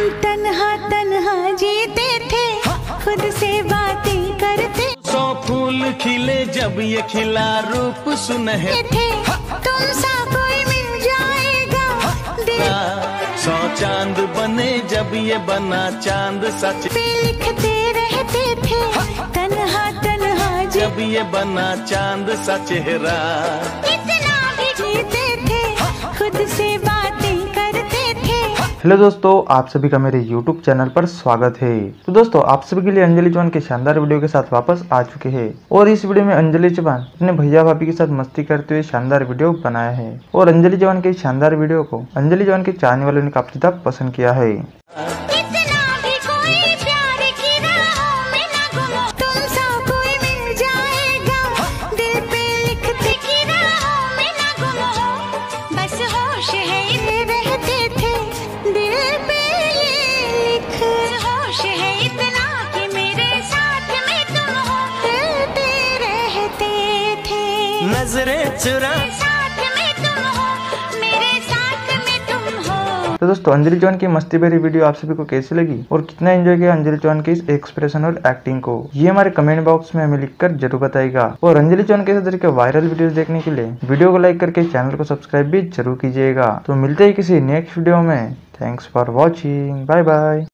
तन्हा तन्हा जीते थे, खुद से बातें करते 100 फूल खिले जब ये खिला रूप सुनहरे थे, तुम सा कोई मिल जाएगा दिल 100 चांद बने जब ये बना चांद सच पे लिखते रहते थे, तन्हा तन्हा जब ये बना चांद सा चेहरा इतना भी जीते थे, खुद से बातें करते थे। हेलो दोस्तों, आप सभी का मेरे YouTube चैनल पर स्वागत है। तो दोस्तों, आप सभी के लिए अंजलि चौहान के शानदार वीडियो के साथ वापस आ चुके हैं और इस वीडियो में अंजलि चौहान अपने भैया भाभी के साथ मस्ती करते हुए शानदार वीडियो बनाया है और अंजलि चौहान के इस शानदार वीडियो को अंजलि चौहान के चाहने वालों ने काफी ज्यादा पसंद किया है। इतना भी कोई प्यार की राहों में ना गुमो, तुम सा कोई मिल जाएगा दिल पे लिखते की राहों में ना गुमो, बस होश है ये रहते थे दिल पे ये लिख, होश है इतना कि मेरे साथ में तुम हो, दिलते रहते थे नजरें चुरा साथ में तुम हो, मेरे साथ में तुम हो। तो दोस्तों, अंजलि चौहान की मस्ती भरी वीडियो आप सभी को कैसी लगी और कितना एंजॉय किया अंजलि चौहान के इस एक्सप्रेशन और एक्टिंग को, ये हमारे कमेंट बॉक्स में हमें लिखकर जरूर बताइएगा। और अंजलि चौहान के इस तरह के वायरल वीडियोस देखने के लिए वीडियो को लाइक करके चैनल को सब्सक्राइब भी जरूर कीजिएगा। तो मिलते हैं किसी नेक्स्ट वीडियो में। Thanks for watching, bye bye.